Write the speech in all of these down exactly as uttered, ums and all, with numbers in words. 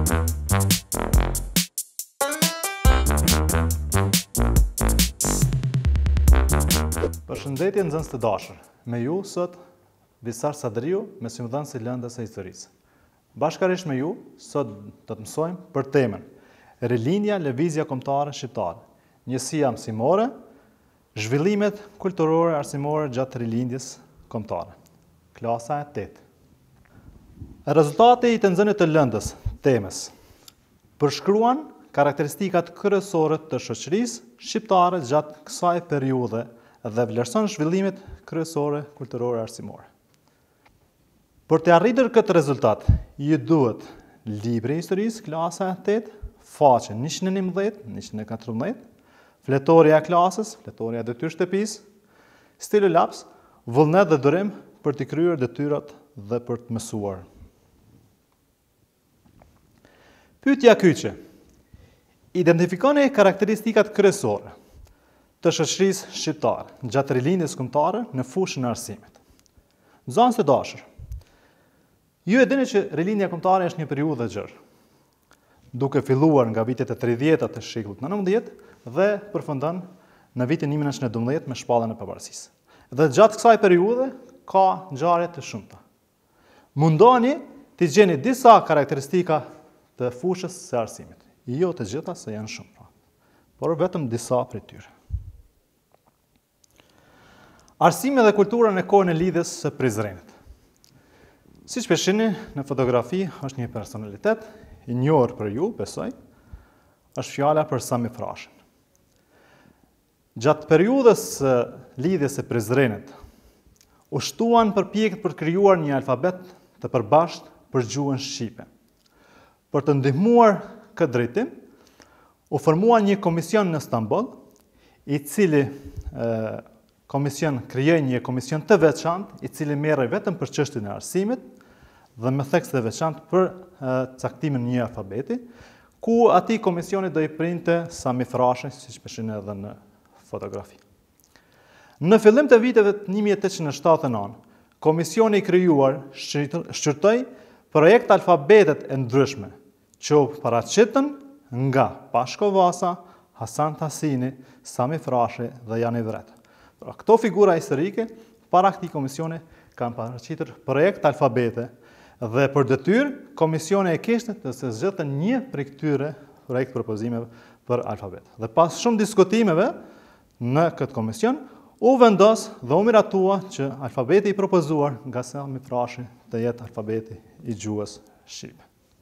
Përshëndetje nxënës të dashur, me ju sot Visar Sadriu, mësimdhënës i lëndës së historisë. Bashkërisht me ju, sot do të mësojmë për temën Rilindja, lëvizja kombëtare shqiptare, njësia mësimore, zhvillimet kulturore arsimore gjatë rilindjes kombëtare. Klasa e tetë. Rezultati i të nxënit të lëndës temës përshkruan karakteristikat kryesore të shoqërisë shqiptare gjatë kësaj periudhe dhe vlerëson zhvillimet kryesore kulturore arsimore. Për të arritur këtë rezultat, ju duhet libri i historisë, klasa e tetë, faqe njëqind e njëmbëdhjetë, njëqind e katërmbëdhjetë, fletorja e klasës, fletorja e detyrë shtëpisë, stilo laps, vullnet dhe durim për të kryer detyrat dhe për të mësuar. Pyetja kyçe. Identifikoni karakteristikat kryesore të shoqërisë shqiptare gjatë rilindjes kombëtare në fushën e arsimit. Nxënës të dashur, ju e dini që rilindja kombëtare është një periudhë e gjerë, duke filluar nga vitet e tridhjetat të shekullit nëntëmbëdhjetë dhe përfundon në vitin një mijë nëntëqind e dymbëdhjetë me shpalljen e pavarësisë. Dhe gjatë kësaj periudhe ka ngjarje të shumta. Mundoni të gjeni disa karakteristika të fushës së arsimit. Jo të gjitha, se janë shumë, por vetëm disa prej tyre. Arsimi dhe kultura në kohën e lidhjes së Prizrenit. Siç po shihni në fotografi, është një personalitet i njohur për ju, besoj, është fjala për Sami Frashën. Gjatë periudhës së lidhjes së Prizrenit, u shtuan përpjekjet për krijuar një alfabet të përbashkët për gjuhën shqipe. Për të ndihmuar këtë drejtim, u formua një komision në Stamboll, i cili e, komision krijoi një komision të veçantë, i cili merrej vetëm për çështjen e arsimit dhe me theks të veçantë për e, caktimin e një alfabeti, ku atij komisioni do i printe Sami Frashë, siç po shihni edhe në fotografi. Në fillim të viteve të një mijë e tetëqind e shtatëdhjetë e nëntë, komisioni i krijuar shqyrtoi projekt alfabetet e ndryshme, që u paraqitën nga Pashko Vasa, Hasan Tasini, Sami Frashë dhe Jani Vret. Pra, këto figura historike, para këtij komisioni, kanë paraqitur projekt alfabete dhe për detyrë, komisioni e kishte të se zgjedhte një prej këtyre projekt propozimeve për alfabet. Dhe pas shumë diskutimeve në këtë komision, u vendos dhe u miratua që alfabeti i propozuar nga Sami Frashë të jetë alfabeti i gjuhës shqipe.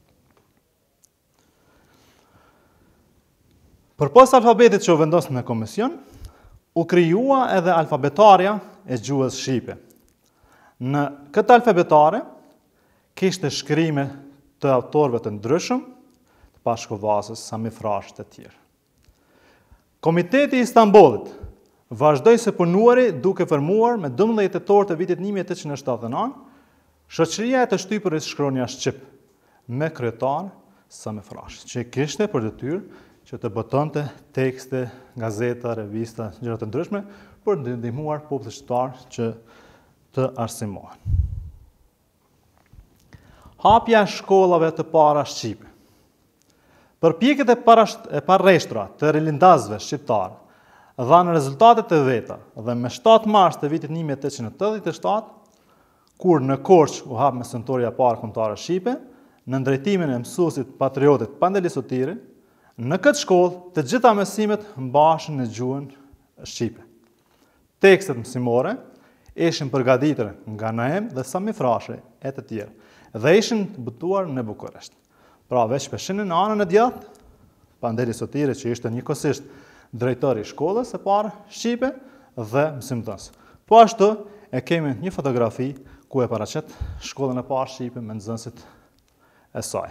Përpos alfabetit që u vendos në komision, u krijua edhe alfabetarja e gjuhës shqipe. Në këtë alfabetare kishte shkrime të autorëve të ndryshëm, të Pashko Vasës, Sami Frashë të tjerë. Komiteti i Stambollit vazhdoi së punuari duke formuar me dymbëdhjetë tetor të vitit një mijë e tetëqind e shtatëdhjetë e nëntë shoqëria e të shtypëris shkronja shqip me kryetar Sami Frashë, që kishte për detyrë që të botonte tekste, gazeta, revista, gjëra të ndryshme për të ndihmuar popullin shqiptar që të arsimohen. Hapja e shkollave të para shqipe. Përpjekjet e parreshtura të rilindasve shqiptar dhanë rezultatet e veta dhe me shtatë mars të vitit një mijë e tetëqind e tetëdhjetë e shtatë, kur në Korçë u hap mësimtorja e parë kombëtare shqipe, në drejtimin e mësuesit patriotit Pandeli Sotiri, në këtë shkollë të gjitha mësimet mbaheshin në gjuhën shqipe. Tekstet mësimore ishin përgatitur nga Naem dhe Sami Frashë e të tjerë dhe ishin botuar në Bukuresht. Pra veç peshinin në anën e djathtë, Pandeli Sotiri, që ishte njëkohësisht drejtori i shkollës së parë shqipe dhe mësimdhës. Po ashtu e kemi një fotografi ku e paraqet shkollën e parë shqipe me nxënësit e saj.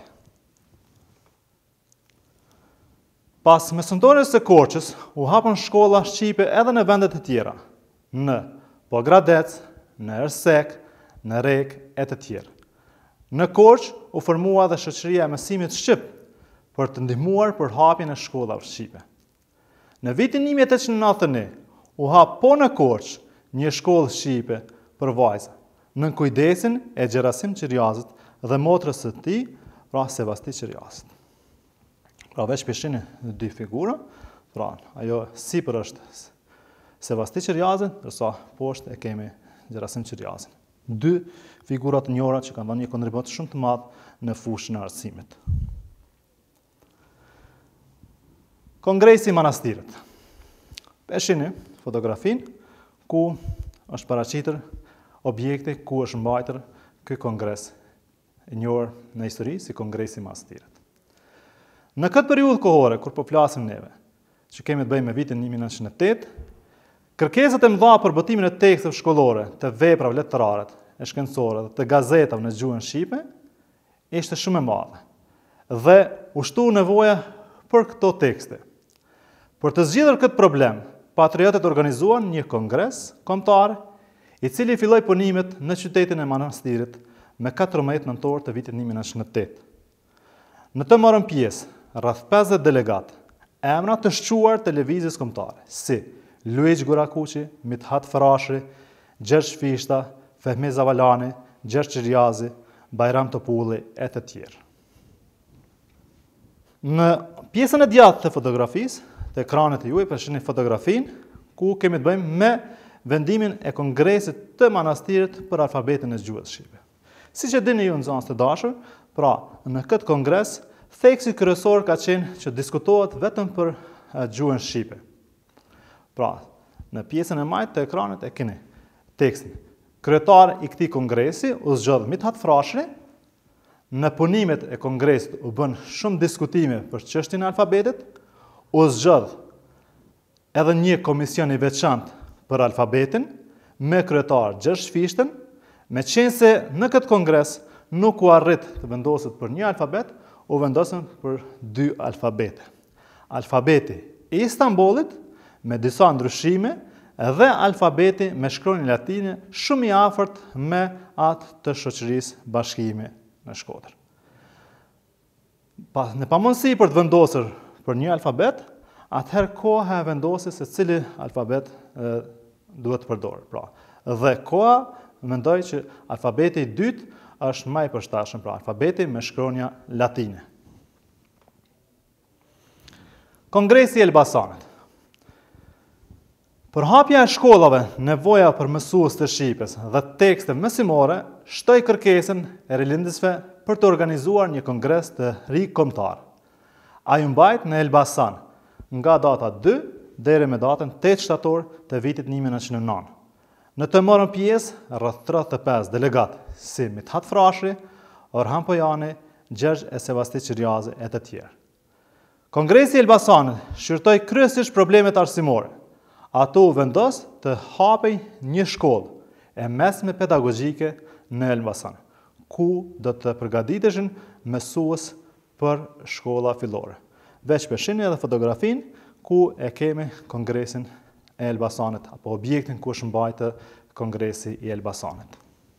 Pas mësimtorjes së Korçës, u hapën shkolla shqipe edhe në vendet e tjera, në Pogradec, në Ersek, në Rek e të tjerë. Në Korçë u formua dhe shoqëria e mësimit shqip për të ndihmuar për hapjen e shkollave shqipe. Në vitin një mijë e tetëqind e nëntëdhjetë e një, u hap po në Korçë një shkollë shqipe për vajza, në kujdesin e Gjerasim Qiriazit dhe motrës së tij, pra Sevasti Qiriazit. Pra veç pishini në dy figura, pra ajo sipër është Sevasti Qiriazit, ndërsa poshtë e kemi Gjerasim Qiriazin. Dy figurat njëra që kanë dhënë një kontribut shumë të madh në fushën e arsimit. Kongresi i Manastirit. E shihni fotografinë ku është paraqitur objekti ku është mbajtur ky kongres i njohur në histori si Kongresi i Manastirit. Në këtë periudhë kohore kur po flasim neve, që kemi të bëjmë me vitin një mijë e nëntëqind e tetë, kërkesat e mëdha për botimin e teksteve shkollore, të veprave letrare, e shkencore dhe të gazetave në gjuhën shqipe ishte shumë e madhe. Dhe u shtu nevoja për këto tekste. Për të zgjidhur këtë problem, patriotët organizuan një kongres kombëtar, i cili filloi punimet në qytetin e Manastirit me katërmbëdhjetë nëntor të vitit një mijë e nëntëqind e tetë. Në të morën pjesë rreth pesëdhjetë delegatë, emra të shquar televizijës kombëtare, si Luiç Gurakuçi, Mithat Frashri, Gjergj Fishta, Fehmi Zavalani, Gjergj Qiriazi, Bajram Topulli e të tjerë. Në pjesën e djathtë të fotografisë, të ekranet e juaj për shihni fotografinë ku kemi të bëjmë me vendimin e Kongresit të Manastirit për alfabetin e gjuhës shqipe. Siç e dini ju nxënës të dashur, pra në këtë kongres theksi kryesor ka qenë që diskutohet vetëm për gjuhën shqipe. Pra, në pjesën e majtë të ekranet e keni tekstin. Kryetar i këtij kongresi u zgjodh Mithat Frashri. Në punimet e kongresit u bën shumë diskutime për çështjen e alfabetit. U zgjodh edhe një komision i veçantë për alfabetin me kryetar Gjergj Fishtën, me qenë se në këtë kongres nuk u arrit të vendoset për një alfabet, u vendosën për dy alfabete. Alfabeti i Istanbulit me disa ndryshime dhe alfabeti me shkronjë latine shumë i afërt me atë të shoqërisë Bashkimi në Shkodër. Pa, në pamundësi për të vendosur për një alfabet, atëherë koha e vendosjes se cili alfabet e, duhet të përdorë. Pra, dhe koha mendoj që alfabeti i dytë është më i përshtatshëm, pra alfabeti me shkronja latine. Kongresi i Elbasanit. Përhapja e shkollave, nevoja për mësues të shqipes dhe tekste mësimore shtoi kërkesën e rilindësve për të organizuar një kongres të ri kombëtar. Ai u mbajt në Elbasan nga data dy deri me datën tetë shtator të vitit një mijë e nëntëqind e nëntë. Në të morën pjesë rreth tridhjetë e pesë delegatë, si Mithat Frashri, Orhan Pojani, Gjergj e Sevasti Qiriazi e të tjerë. Kongresi i Elbasanit shqyrtoi kryesisht problemet arsimore. Ato u vendos të hapej një shkollë e mesme pedagogjike në Elbasan, ku do të përgatiteshin mësues për shkolla fillore. Veç për shihni edhe fotografinë ku e kemi Kongresin e Elbasanit, apo objektin ku është mbajtur Kongresi i Elbasanit.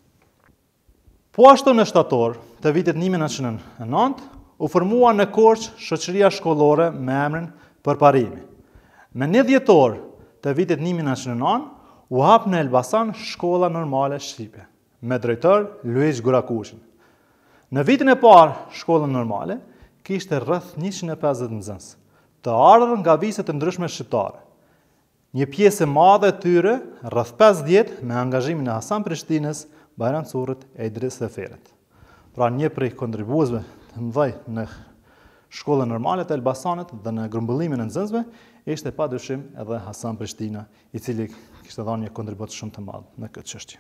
Po ashtu në shtator të vitit një mijë e nëntëqind e nëntë, u formua në Korçë shoqëria shkollore me emrin Përparimi. Në një dhjetor të vitit një mijë e nëntëqind e nëntë, u hap në Elbasan shkolla normale shqipe, me drejtor Luiç Gurakuçin. Në vitin e parë, shkollën normale kishte rreth njëqind e pesëdhjetë nxënës, të ardhur nga vise të ndryshme shqiptare. Një pjesë e madhe e tyre, rreth pesëdhjetë, me angazhimin e Hasan Prishtinës, Bajram Currit e Idris Seferet. Pra një prej kontribuesve të mëdhej në shkollën normale të Elbasanit dhe në grumbullimin e nxënësve ishte padyshim edhe Hasan Prishtina, i cili kishte dhënë një kontribut shumë të madh në këtë çështje.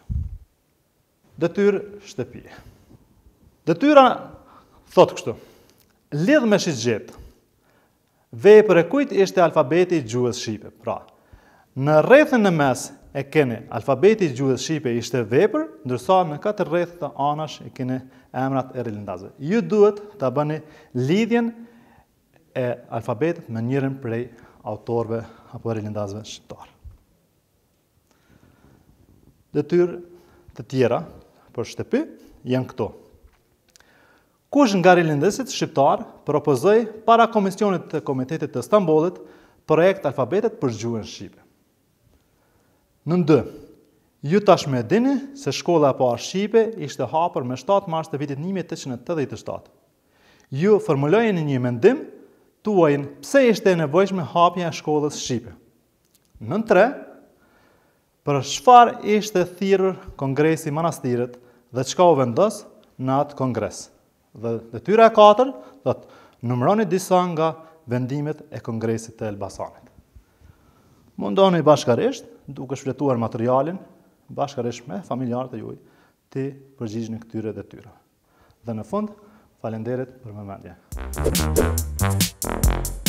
Detyrë shtëpie. Detyra thotë kështu: lidh me shigjet. Vepër e kujt ishte alfabeti i gjuhës shqipe. Pra, në rrethën e mes e keni alfabeti i gjuhës shqipe ishte vepër, ndërsa në katër rreth të anash e keni emrat e rilindazëve. Ju duhet ta bëni lidhjen e alfabetit me njërin prej autorëve apo rilindazëve shqiptar. Detyrë të tjera për shtëpi janë këto. Kush nga rilindësit shqiptar propozoi para komisionit të Komitetit të Stambollit projekt alfabetet për gjuhën shqipe. Në ndë, ju tashmë e dini se shkolla e parë shqipe ishte hapur me shtatë mars të vitit një mijë e tetëqind e tetëdhjetë e shtatë. Ju formulojeni një mendim tuajin pse ishte e nevojshme hapja e shkollës shqipe. Në tre, për çfarë ishte thirrur kongresi i manastirit dhe çka u vendos në atë kongres. Dhe detyra e katër, do të numëroni disa nga vendimet e kongresit të Elbasanit. Mundoni bashkarisht, duke shfletuar materialin, bashkarisht me familjarët e juaj, të përgjigjeni këtyre detyrave. Dhe në fund, falenderit për vëmendje.